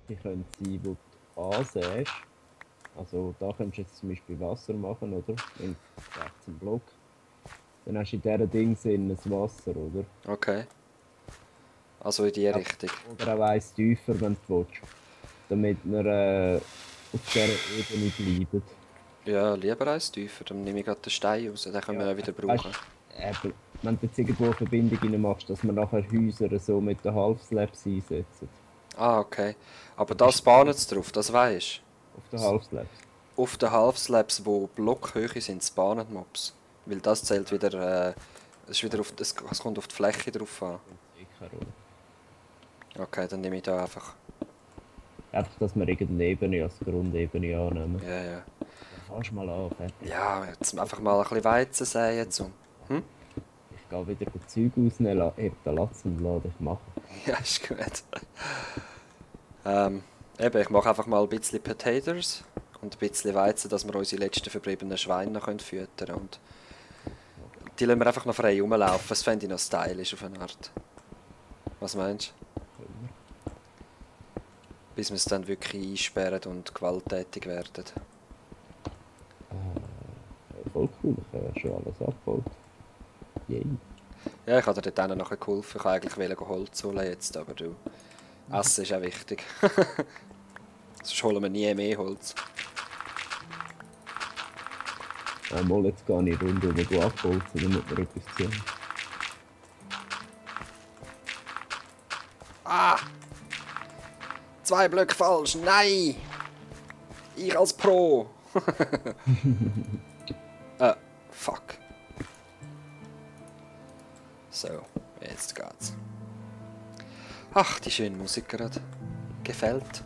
die können sein, wo du ansäst. Also da könntest du jetzt zum Beispiel Wasser machen, oder? Links, rechts im Block. Dann hast du in dieser Dingsinne das Wasser, oder? Okay. Also in die Ja. Richtung. Oder auch eins tiefer, wenn du willst. Damit wir auf dieser Ebene bleiben. Ja, lieber eins tiefer. Dann nehme ich gerade den Stein raus. Den können wir Ja, auch wieder weißt brauchen. du, wenn du jetzt irgendwo eine Verbindung rein machst, dass man nachher Häuser so mit den Half-Slabs einsetzen. Ah, okay. Aber Dann da bist spawnen du sie drauf, das weisst auf den Half-Slabs. du. Auf den Half-Slabs, die Blockhöhe sind, spawnen Mobs. Weil das zählt wieder, es ist wieder auf, es kommt auf die Fläche drauf an. Sicher, oder? Okay, dann nehme ich da einfach. Einfach, dass wir irgendeine Ebene als Grundebene annehmen. Ja, ja. Ja, fangst mal an, fertig. Ja, jetzt einfach mal ein bisschen Weizen säen zum. Hm? Ich gehe wieder das Zeug rausnehmen, heb den Latz und lass dich machen. Ja, ist gut. Eben, ich mache einfach mal ein bisschen Potatoes und ein bisschen Weizen, dass wir unsere letzten verbliebenen Schweine noch füttern können. Und die lassen wir einfach noch frei rumlaufen. Das fände ich noch stylisch auf eine Art. Was meinst du? Bis wir es dann wirklich einsperren und gewalttätig werden. Voll cool, ich habe schon alles abgebaut. Yay. Ja, ich habe dir dort noch geholfen. Ich wollte eigentlich Holz holen jetzt, aber du... Essen ist auch wichtig. Sonst holen wir nie mehr Holz. Einmal jetzt gar nicht rundum abgebaut, sondern mit mir etwas zu tun. Ah! 2 Blöcke falsch, nein! Ich als Pro! Fuck. So, jetzt geht's. Ach, die schöne Musik gerade. Gefällt.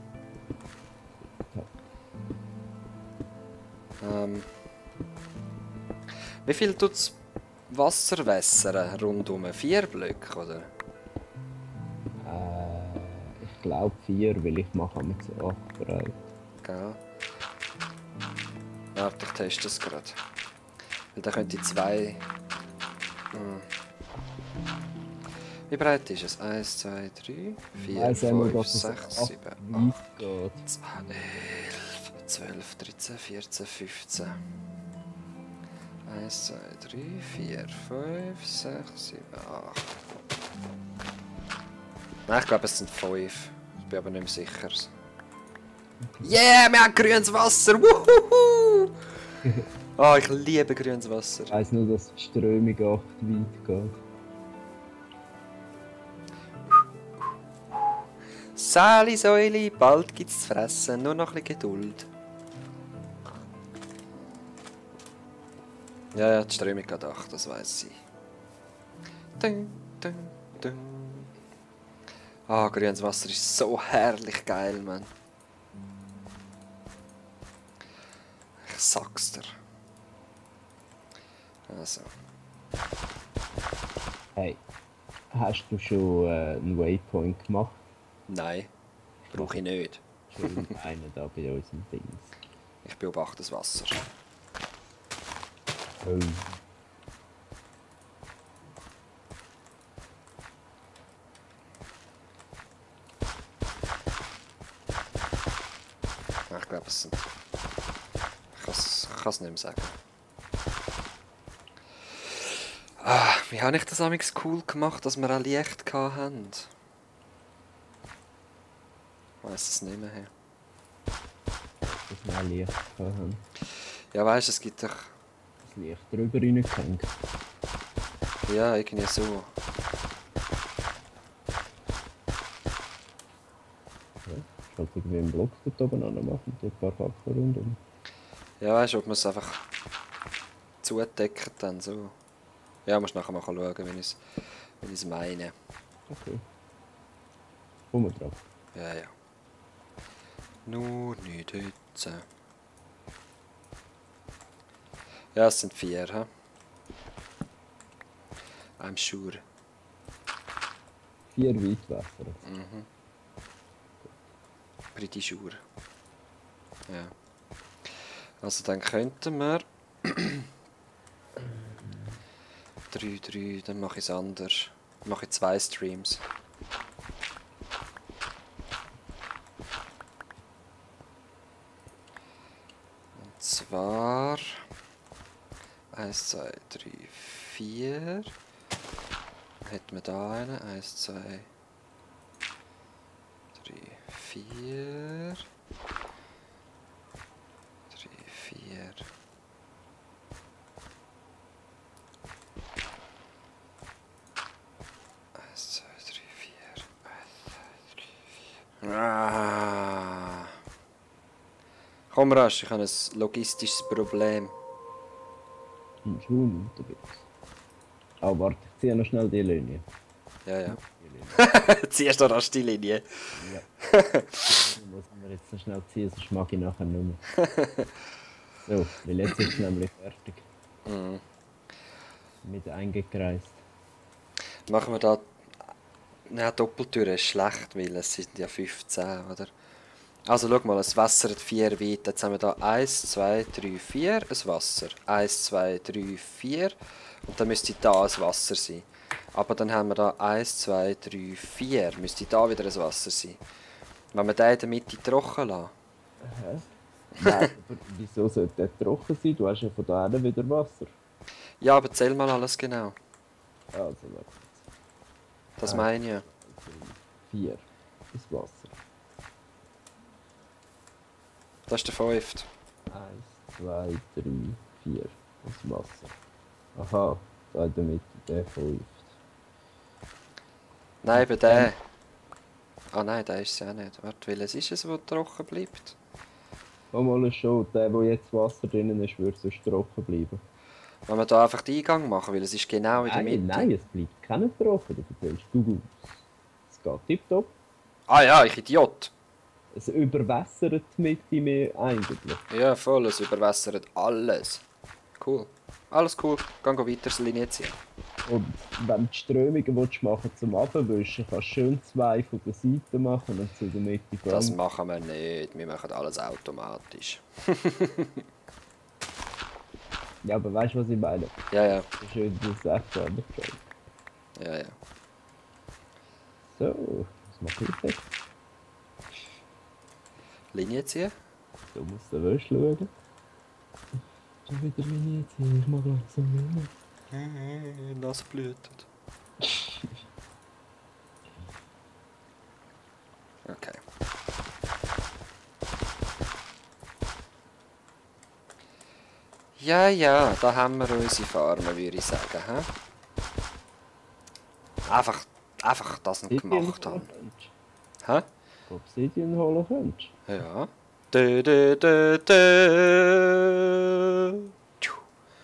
Wie viel tut's Wasser wässern rundum? 4 Blöcke, oder? Ich glaube 4, weil ich mache mit 8 bereit. Gell? Warte, ich teste es gerade. Weil da könnte ich 2... Wie breit ist es? 1, 2, 3, 4, 5, 6, 7, 8, 11, 12, 13, 14, 15. 1, 2, 3, 4, 5, 6, 7, 8. Nein, ich glaube es sind 5. Ich bin aber nicht mehr sicher. Yeah, wir haben grünes Wasser! Wuhuhu! Oh, ich liebe grünes Wasser. Ich weiss nur, dass die Strömung 8 weit geht. Sali, Säuli, bald gibt's zu fressen, nur noch ein bisschen Geduld. Ja, ja, die Strömung geht 8, das weiss ich. Dun, dun, dun. Ah, grünes Wasser ist so herrlich geil, Mann. Ich sag's dir. Also. Hey, hast du schon einen Waypoint gemacht? Nein, brauche ich nicht. Schon einen da bei unserem Dings. Ich beobachte das Wasser. Oh. Ich glaube, es sind... Ich kann es nicht mehr sagen. Ah, wie habe ich das amigs cool gemacht, dass wir auch Licht hatten? Ich weiss es nicht mehr. Dass wir auch Licht haben. Ja, weißt du, es gibt doch... Das Licht drüber reingehängt. Ja, irgendwie so. Ja, ich halt irgendwie einen Block dort oben anmachen und ein paar Haken rundum. Ja, weißt du, ob man es einfach zudeckt dann so. Ja, musst nachher mal schauen, wenn ich es meine. Okay. Komm mal drauf. Ja, ja. Nur nicht heute. Ja, es sind 4, hä? I'm sure. 4 Weitwässer. Mhm. Pretty sure. Ja. Also dann könnten wir... 3, dann mache ich es anders. Dann mache ich 2 Streams. zwar 1, 2, 3, 4. Hätten wir da einen. 1, 2, 3, 4. 3, 4. Ah. Komm rasch, ich habe ein logistisches Problem. Schon unterwegs. Oh, warte, ich ziehe noch schnell die Linie. Ja, ja. Die Linie. Ziehst du rasch die Linie? Ja. Die muss man jetzt noch schnell ziehen, sonst mag ich nachher nicht mehr. So, weil jetzt ist es nämlich fertig. Mhm. Mit eingekreist. Machen wir da... Nein, Doppeltüre ist schlecht, weil es sind ja 15, oder? Also schau mal, das Wasser hat 4 Weite. Jetzt haben wir da 1, 2, 3, 4, ein Wasser. 1, 2, 3, 4 und dann müsste da ein Wasser sein. Aber dann haben wir da 1, 2, 3, 4, müsste da wieder ein Wasser sein. Wenn wir den in der Mitte trocken lassen. Hä? Nein, aber wieso sollte der trocken sein? Du hast ja von da hinten wieder Wasser. Ja, aber zähl mal alles genau. Also, warte. Das meine ich ja. 4. Das Wasser. Das ist der 5. 1, 2, 3, 4. Das Wasser. Aha, da in der Mitte der 5. Nein, eben der. Ah nein, der ist es ja nicht. Warte, welches ist es, der trocken bleibt? Komm mal schon, der wo jetzt Wasser drinnen ist, würde sonst trocken bleiben. Wenn wir da einfach den Eingang machen, weil es ist genau in der Mitte. Nein, es bleibt keiner trocken, du erzählst du. Es geht tipptopp. Ah ja, ich Idiot. Es überwässert die Mitte mehr eigentlich. Ja, voll, es überwässert alles. Cool. Alles cool. Geh weiter das Linie ziehen. Und wenn du die Strömungen willst machen zum Abwischen, kannst du schön 2 von der Seite machen und zu der Mitte gehen. Das machen wir nicht. Wir machen alles automatisch. Ja, aber weißt du, was ich meine? Ja, ja. Schön, dass es echt anders geht. Ja, ja. So, was mache ich jetzt? Linie ziehen. Du musst den Wäsch schauen. Schon wieder Linie ziehen, ich mag langsam nicht mehr. Das blutet. Okay. Ja, ja, da haben wir unsere Farmen, würde ich sagen. He? Einfach das nicht gemacht haben. Hä? Obsidian holen könntest. Ja. Dö, dö, dö, dö. Tschu.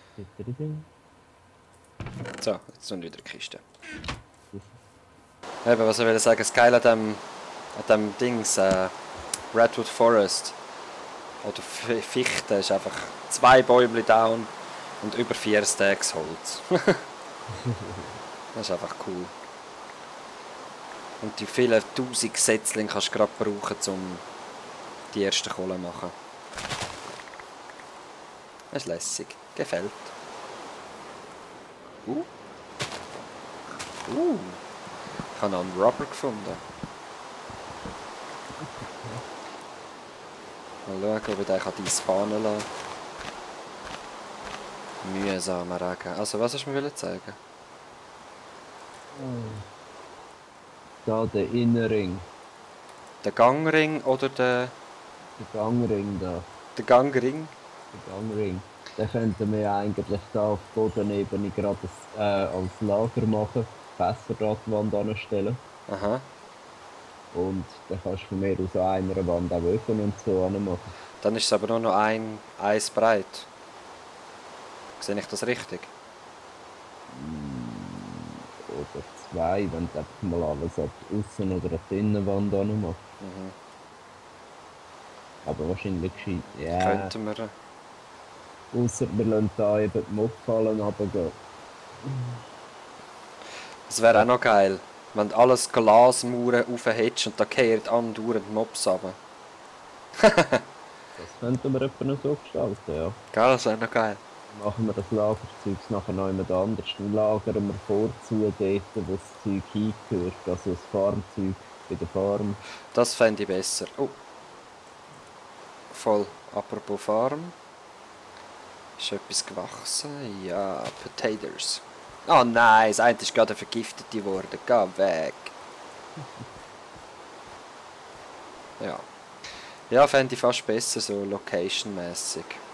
So, jetzt sind wieder die Kiste. Eben, was ich will sagen, das Geile an dem Dings, Redwood Forest oder Fichte ist einfach 2 Bäume down und über 4 Stacks Holz. Das ist einfach cool. Und die vielen 1000 Setzlinge kannst du gerade brauchen, um die erste Kohle zu machen. Das ist lässig. Gefällt. Ich habe noch einen Rubber gefunden. Mal schauen, ob ich den die spawnen lassen kann. Mühsamer Regen. Also, was hast du mir zeigen? Da der Innenring. Der Gangring oder der Gangring da. der Gangring? Der Gangring. Den könnten wir eigentlich da auf Bodenebene gerade als Lager machen. Fässer da die Wand anstellen. Aha. Und dann kannst du von mir aus an einer Wand auch Öfen und so machen. Dann ist es aber nur noch eins breit. Sehe ich das richtig? Oder 2, wenn du einfach mal alles ab außen oder ab die Innenwand machst. Mhm. Aber wahrscheinlich gescheit. Ja. Könnten wir. Ausser wir lassen da eben die Mobfallen runtergehen. Das wäre auch noch geil, wenn du alles Glasmauern aufhättest und da fallen andauernd Mobs runter. Das könnten wir etwa noch so gestalten, ja. Gell, das wäre noch geil. Machen wir das Lagerzeug nachher noch jemand anders. Dann lagern wir vorzu dort, wo das Zeug hingehört. Also das Farmzeug bei der Farm. Das fände ich besser. Oh. Voll. Apropos Farm. Ist etwas gewachsen? Ja, Potatoes. Oh nein, das eine ist gerade vergiftet geworden. Geh weg. Ja. Ja, fände ich fast besser, so location-mäßig.